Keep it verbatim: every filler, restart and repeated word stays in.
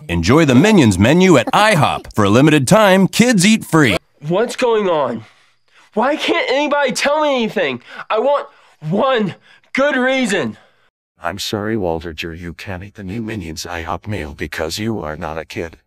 Enjoy the Minions menu at IHOP. For a limited time, kids eat free. What's going on? Why can't anybody tell me anything? I want one good reason. I'm sorry, Walter, you can't eat the new Minions IHOP meal because you are not a kid.